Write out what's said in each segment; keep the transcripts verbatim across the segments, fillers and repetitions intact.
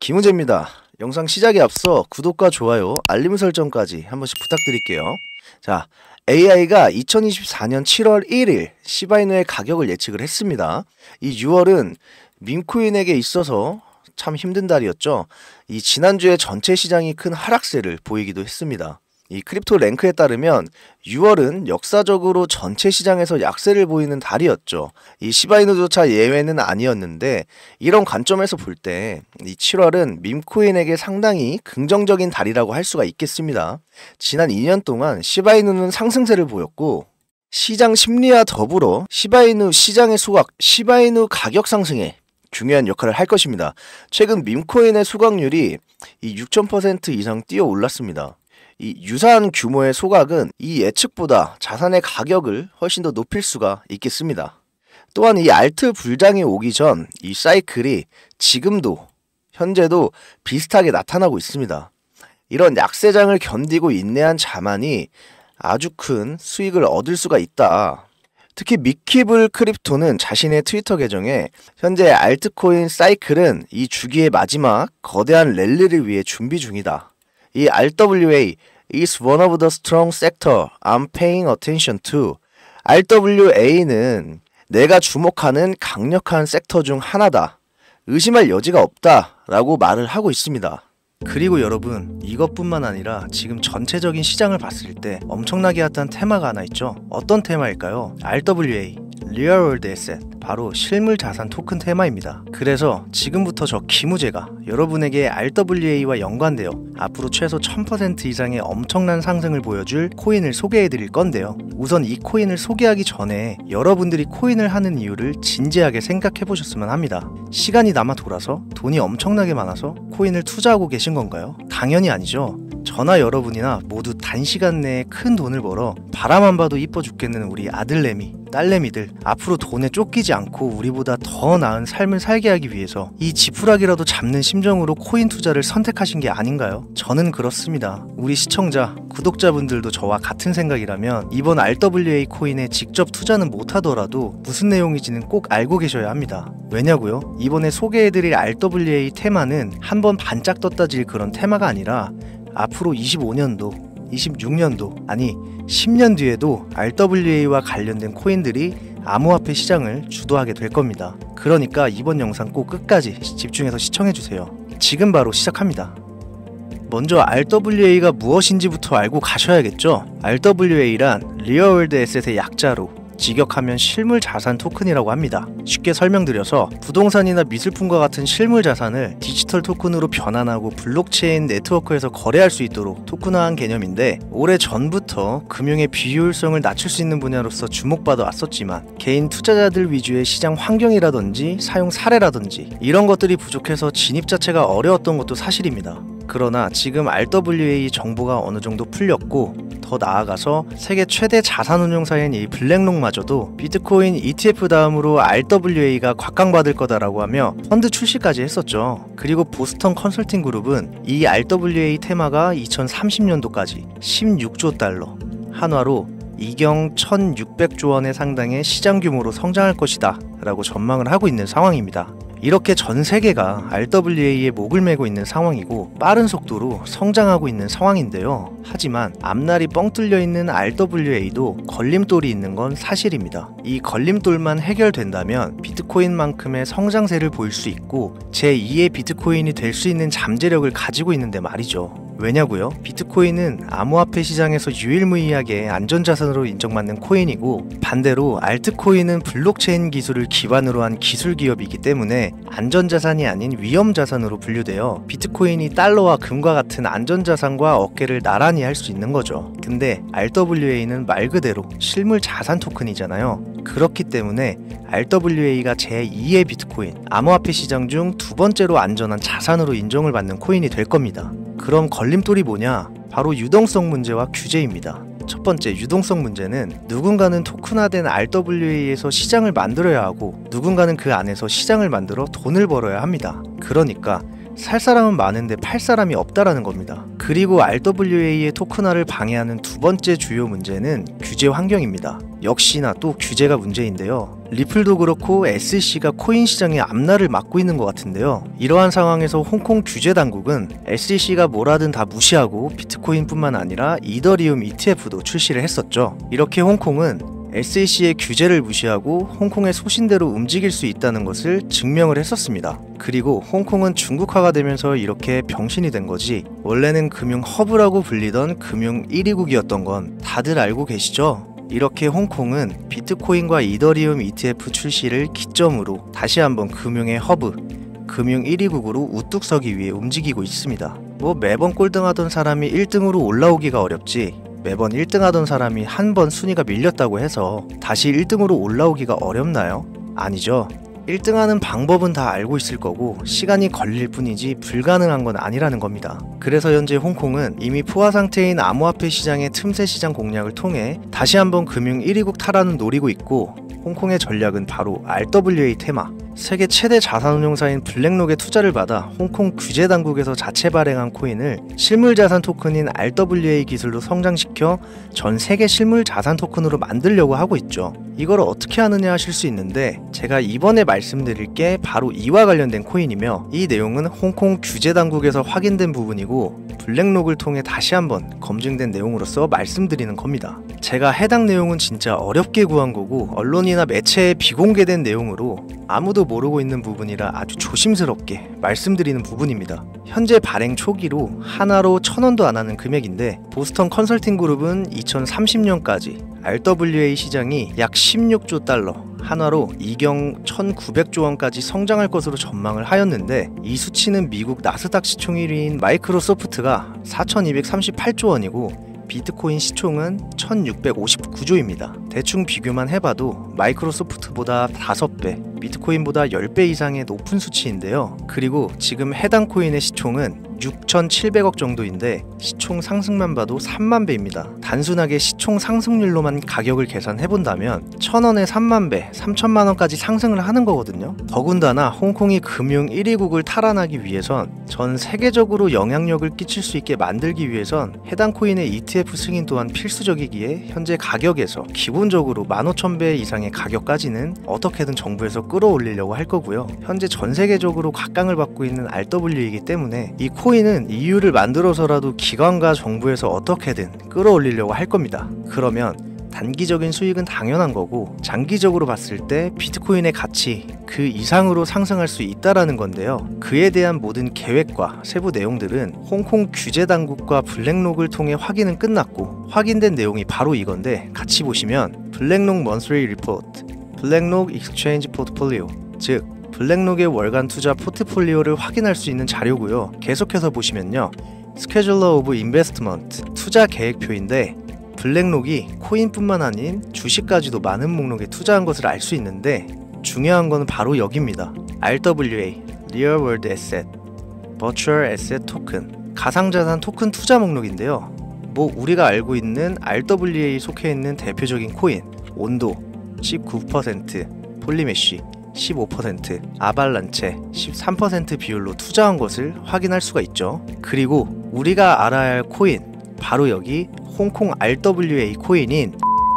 김우재입니다. 영상 시작에 앞서 구독과 좋아요, 알림 설정까지 한 번씩 부탁드릴게요. 자, 에이아이가 이천이십사년 칠월 일일 시바이누의 가격을 예측을 했습니다. 이 유월은 밈코인에게 있어서 참 힘든 달이었죠. 이 지난주에 전체 시장이 큰 하락세를 보이기도 했습니다. 이 크립토 랭크에 따르면 유월은 역사적으로 전체 시장에서 약세를 보이는 달이었죠. 이 시바이누조차 예외는 아니었는데, 이런 관점에서 볼 때 이 칠월은 밈코인에게 상당히 긍정적인 달이라고 할 수가 있겠습니다. 지난 이 년 동안 시바이누는 상승세를 보였고, 시장 심리와 더불어 시바이누 시장의 소각, 시바이누 가격 상승에 중요한 역할을 할 것입니다. 최근 밈코인의 소각률이 이 육천 퍼센트 이상 뛰어 올랐습니다. 이 유사한 규모의 소각은 이 예측보다 자산의 가격을 훨씬 더 높일 수가 있겠습니다. 또한 이 알트 불장이 오기 전 이 사이클이 지금도 현재도 비슷하게 나타나고 있습니다. 이런 약세장을 견디고 인내한 자만이 아주 큰 수익을 얻을 수가 있다. 특히 미키블 크립토는 자신의 트위터 계정에 현재 알트코인 사이클은 이 주기의 마지막 거대한 랠리를 위해 준비 중이다. 이 알더블유에이 is one of the strong sector I'm paying attention to. 알더블유에이는 내가 주목하는 강력한 섹터 중 하나다. 의심할 여지가 없다 라고 말을 하고 있습니다. 그리고 여러분, 이것뿐만 아니라 지금 전체적인 시장을 봤을 때 엄청나게 핫한 테마가 하나 있죠. 어떤 테마일까요? 알더블유에이 Real World Asset, 바로 실물 자산 토큰 테마입니다. 그래서 지금부터 저 김우재가 여러분에게 알더블유에이와 연관되어 앞으로 최소 천 퍼센트 이상의 엄청난 상승을 보여줄 코인을 소개해 드릴 건데요. 우선 이 코인을 소개하기 전에 여러분들이 코인을 하는 이유를 진지하게 생각해 보셨으면 합니다. 시간이 남아 돌아서 돈이 엄청나게 많아서 코인을 투자하고 계신 건가요? 당연히 아니죠. 저나 여러분이나 모두 단시간 내에 큰 돈을 벌어 바라만 봐도 이뻐 죽겠는 우리 아들내미, 딸내미들, 앞으로 돈에 쫓기지 않고 우리보다 더 나은 삶을 살게 하기 위해서 이 지푸라기라도 잡는 심정으로 코인 투자를 선택하신 게 아닌가요? 저는 그렇습니다. 우리 시청자, 구독자분들도 저와 같은 생각이라면 이번 알더블유에이 코인에 직접 투자는 못하더라도 무슨 내용인지는 꼭 알고 계셔야 합니다. 왜냐고요? 이번에 소개해드릴 알더블유에이 테마는 한번 반짝 떴다질 그런 테마가 아니라 앞으로 이십오년도, 이십육년도, 아니 십 년 뒤에도 알더블유에이와 관련된 코인들이 암호화폐 시장을 주도하게 될 겁니다. 그러니까 이번 영상 꼭 끝까지 집중해서 시청해주세요. 지금 바로 시작합니다. 먼저 알더블유에이가 무엇인지부터 알고 가셔야겠죠. 알더블유에이란 Real World Asset의 약자로 직역하면 실물 자산 토큰이라고 합니다. 쉽게 설명드려서 부동산이나 미술품과 같은 실물 자산을 디지털 토큰으로 변환하고 블록체인 네트워크에서 거래할 수 있도록 토큰화한 개념인데, 오래 전부터 금융의 비효율성을 낮출 수 있는 분야로서 주목받아 왔었지만 개인 투자자들 위주의 시장 환경이라든지 사용 사례라든지 이런 것들이 부족해서 진입 자체가 어려웠던 것도 사실입니다. 그러나 지금 알더블유에이 정보가 어느 정도 풀렸고, 더 나아가서 세계 최대 자산운용사인 이 블랙록마저도 비트코인 이티에프 다음으로 알더블유에이가 곽강받을 거다라고 하며 펀드 출시까지 했었죠. 그리고 보스턴 컨설팅 그룹은 이 알더블유에이 테마가 이천삼십년도까지 십육조 달러, 한화로 이경 천육백조 원에 상당의 시장 규모로 성장할 것이다 라고 전망을 하고 있는 상황입니다. 이렇게 전 세계가 알더블유에이에 목을 메고 있는 상황이고 빠른 속도로 성장하고 있는 상황인데요. 하지만 앞날이 뻥 뚫려 있는 알더블유에이도 걸림돌이 있는 건 사실입니다. 이 걸림돌만 해결된다면 비트코인만큼의 성장세를 보일 수 있고 제이의 비트코인이 될 수 있는 잠재력을 가지고 있는데 말이죠. 왜냐고요? 비트코인은 암호화폐 시장에서 유일무이하게 안전자산으로 인정받는 코인이고, 반대로 알트코인은 블록체인 기술을 기반으로 한 기술 기업이기 때문에 안전자산이 아닌 위험자산으로 분류되어 비트코인이 달러와 금과 같은 안전자산과 어깨를 나란히 할 수 있는 거죠. 근데 알더블유에이는 말 그대로 실물 자산 토큰이잖아요. 그렇기 때문에 알더블유에이가 제이의 비트코인, 암호화폐 시장 중 두 번째로 안전한 자산으로 인정을 받는 코인이 될 겁니다. 그럼 걸림돌이 뭐냐? 바로 유동성 문제와 규제입니다. 첫 번째, 유동성 문제는 누군가는 토큰화된 알더블유에이에서 시장을 만들어야 하고 누군가는 그 안에서 시장을 만들어 돈을 벌어야 합니다. 그러니까 살 사람은 많은데 팔 사람이 없다라는 겁니다. 그리고 알더블유에이의 토큰화를 방해하는 두 번째 주요 문제는 규제 환경입니다. 역시나 또 규제가 문제인데요. 리플도 그렇고 에스이씨가 코인 시장의 앞날을 막고 있는 것 같은데요. 이러한 상황에서 홍콩 규제 당국은 에스이씨가 뭐라든 다 무시하고 비트코인뿐만 아니라 이더리움 이티에프도 출시를 했었죠. 이렇게 홍콩은 에스이씨의 규제를 무시하고 홍콩의 소신대로 움직일 수 있다는 것을 증명을 했었습니다. 그리고 홍콩은 중국화가 되면서 이렇게 병신이 된 거지, 원래는 금융 허브라고 불리던 금융 일 위국이었던 건 다들 알고 계시죠? 이렇게 홍콩은 비트코인과 이더리움 이티에프 출시를 기점으로 다시 한번 금융의 허브, 금융 일 위국으로 우뚝 서기 위해 움직이고 있습니다. 뭐 매번 꼴등하던 사람이 일 등으로 올라오기가 어렵지, 매번 일 등 하던 사람이 한 번 순위가 밀렸다고 해서 다시 일 등으로 올라오기가 어렵나요? 아니죠. 일 등 하는 방법은 다 알고 있을 거고 시간이 걸릴 뿐이지 불가능한 건 아니라는 겁니다. 그래서 현재 홍콩은 이미 포화 상태인 암호화폐 시장의 틈새 시장 공략을 통해 다시 한번 금융 일 위국 탈환을 노리고 있고, 홍콩의 전략은 바로 알더블유에이 테마, 세계 최대 자산운용사인 블랙록의 투자를 받아 홍콩 규제 당국에서 자체 발행한 코인을 실물자산 토큰인 알더블유에이 기술로 성장시켜 전 세계 실물자산 토큰으로 만들려고 하고 있죠. 이걸 어떻게 하느냐 하실 수 있는데, 제가 이번에 말씀드릴 게 바로 이와 관련된 코인이며, 이 내용은 홍콩 규제 당국에서 확인된 부분이고 블랙록을 통해 다시 한번 검증된 내용으로서 말씀드리는 겁니다. 제가 해당 내용은 진짜 어렵게 구한 거고 언론이나 매체에 비공개된 내용으로 아무도 모르고 있는 부분이라 아주 조심스럽게 말씀드리는 부분입니다. 현재 발행 초기로 하나로 천 원도 안 하는 금액인데, 보스턴 컨설팅 그룹은 이천삼십 년까지 알더블유에이 시장이 약 십육조 달러, 한화로 이경 천구백조 원까지 성장할 것으로 전망을 하였는데, 이 수치는 미국 나스닥 시총 일 위인 마이크로소프트가 사천이백삼십팔조 원이고 비트코인 시총은 천육백오십구조입니다. 대충 비교만 해봐도 마이크로소프트보다 다섯 배, 비트코인보다 십 배 이상의 높은 수치인데요. 그리고 지금 해당 코인의 시총은 육천칠백억 정도인데 시총 상승만 봐도 삼만 배입니다. 단순하게 시총 상승률로만 가격을 계산해본다면 천 원에 삼만 배, 삼천만 원까지 상승을 하는 거거든요. 더군다나 홍콩이 금융 일 위국을 탈환하기 위해선, 전 세계적으로 영향력을 끼칠 수 있게 만들기 위해선 해당 코인의 이티에프 승인 또한 필수적이기에 현재 가격에서 기본적으로 만 오천 배 이상의 가격까지는 어떻게든 정부에서 끌어올리려고 할 거고요. 현재 전 세계적으로 각광을 받고 있는 알더블유이기 때문에 이 코인은 이유를 만들어서라도 기관과 정부에서 어떻게든 끌어올리려고 할 겁니다. 그러면 단기적인 수익은 당연한 거고 장기적으로 봤을 때 비트코인의 가치 그 이상으로 상승할 수 있다라는 건데요. 그에 대한 모든 계획과 세부 내용들은 홍콩 규제 당국과 블랙록을 통해 확인은 끝났고, 확인된 내용이 바로 이건데, 같이 보시면 블랙록 먼슬리 리포트, 블랙록 익스체인지 포트폴리오, 즉 블랙록의 월간 투자 포트폴리오를 확인할 수 있는 자료고요. 계속해서 보시면요, 스케줄러 오브 인베스트먼트, 투자 계획표인데, 블랙록이 코인뿐만 아닌 주식까지도 많은 목록에 투자한 것을 알 수 있는데, 중요한 건 바로 여기입니다. 알더블유에이, Real World Asset, Virtual Asset Token, 가상자산 토큰 투자 목록인데요. 뭐 우리가 알고 있는 알더블유에이 속해 있는 대표적인 코인, 온도 십구 퍼센트, 폴리메쉬 십오 퍼센트, 아발란체 십삼 퍼센트 비율로 투자한 것을 확인할 수가 있죠. 그리고 우리가 알아야 할 코인, 바로 여기 홍콩 알더블유에이 코인인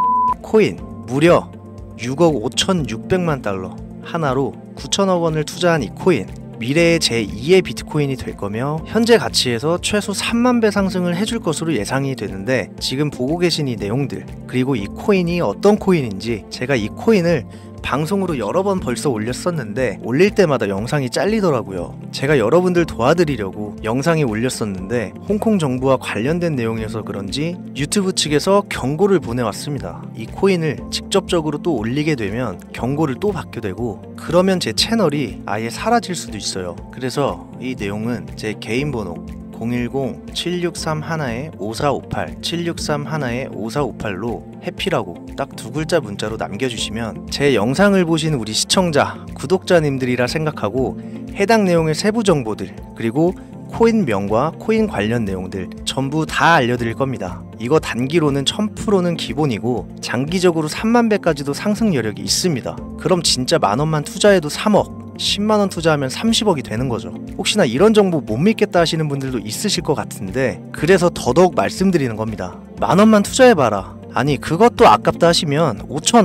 코인, 무려 육억 오천육백만 달러, 하나로 구천억 원을 투자한 이 코인, 미래의 제이의 비트코인이 될 거며 현재 가치에서 최소 삼만 배 상승을 해줄 것으로 예상이 되는데, 지금 보고 계신 이 내용들, 그리고 이 코인이 어떤 코인인지, 제가 이 코인을 방송으로 여러 번 벌써 올렸었는데 올릴 때마다 영상이 잘리더라고요. 제가 여러분들 도와드리려고 영상이 올렸었는데 홍콩 정부와 관련된 내용이어서 그런지 유튜브 측에서 경고를 보내왔습니다. 이 코인을 직접적으로 또 올리게 되면 경고를 또 받게 되고, 그러면 제 채널이 아예 사라질 수도 있어요. 그래서 이 내용은 제 개인 번호 공일공 칠육삼 일 오사오팔 칠육삼 일 오사오팔로 해피라고 딱 두 글자 문자로 남겨주시면 제 영상을 보신 우리 시청자, 구독자님들이라 생각하고 해당 내용의 세부 정보들, 그리고 코인명과 코인 관련 내용들 전부 다 알려드릴 겁니다. 이거 단기로는 천 퍼센트는 기본이고 장기적으로 삼만 배까지도 상승 여력이 있습니다. 그럼 진짜 만원만 투자해도 삼억, 십만원 투자하면 삼십억이 되는 거죠. 혹시나 이런 정보 못 믿겠다 하시는 분들도 있으실 것 같은데, 그래서 더더욱 말씀드리는 겁니다. 만원만 투자해봐라. 아니 그것도 아깝다 하시면 오천원,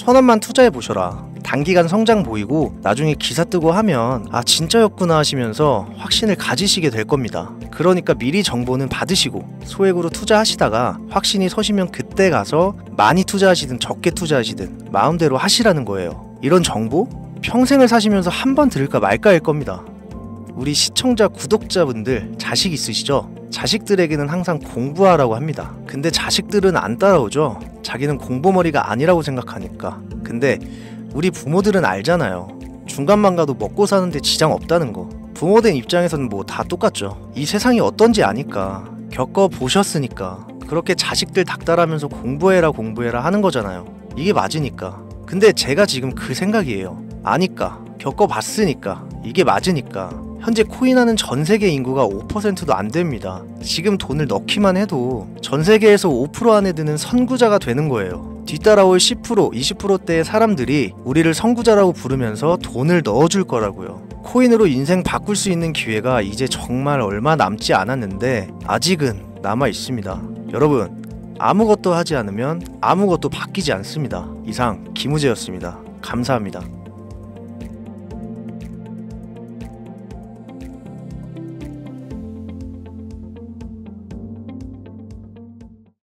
천 원만 투자해 보셔라. 단기간 성장 보이고 나중에 기사 뜨고 하면 아 진짜였구나 하시면서 확신을 가지시게 될 겁니다. 그러니까 미리 정보는 받으시고 소액으로 투자하시다가 확신이 서시면 그때 가서 많이 투자하시든 적게 투자하시든 마음대로 하시라는 거예요. 이런 정보? 평생을 사시면서 한 번 들을까 말까일 겁니다. 우리 시청자 구독자분들 자식 있으시죠? 자식들에게는 항상 공부하라고 합니다. 근데 자식들은 안 따라오죠. 자기는 공부머리가 아니라고 생각하니까. 근데 우리 부모들은 알잖아요. 중간만 가도 먹고 사는데 지장 없다는 거. 부모된 입장에서는 뭐 다 똑같죠. 이 세상이 어떤지 아니까, 겪어보셨으니까 그렇게 자식들 닥달하면서 공부해라 공부해라 하는 거잖아요. 이게 맞으니까. 근데 제가 지금 그 생각이에요. 아니까, 겪어봤으니까, 이게 맞으니까. 현재 코인하는 전 세계 인구가 오 퍼센트도 안 됩니다. 지금 돈을 넣기만 해도 전 세계에서 오 퍼센트 안에 드는 선구자가 되는 거예요. 뒤따라올 십 퍼센트, 이십 퍼센트대의 사람들이 우리를 선구자라고 부르면서 돈을 넣어줄 거라고요. 코인으로 인생 바꿀 수 있는 기회가 이제 정말 얼마 남지 않았는데 아직은 남아 있습니다. 여러분, 아무것도 하지 않으면 아무것도 바뀌지 않습니다. 이상 김우재였습니다. 감사합니다.